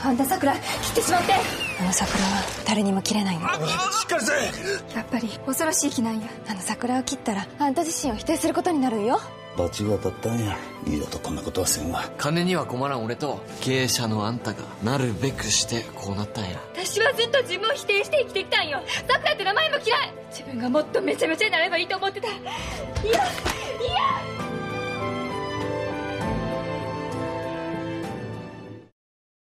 あんた桜切ってしまって。 あの桜は誰にも切れないの。 しっかりせえ。 やっぱり恐ろしい木なんや。 あの桜を切ったらあんた自身を否定することになるよ。 罰が当たったんや。二度とこんなことはせんわ。 金には困らん俺と経営者のあんたがなるべくしてこうなったんや。 私はずっと自分を否定して生きてきたんよ。桜って名前も嫌い。自分がもっとめちゃめちゃになればいいと思ってた。いや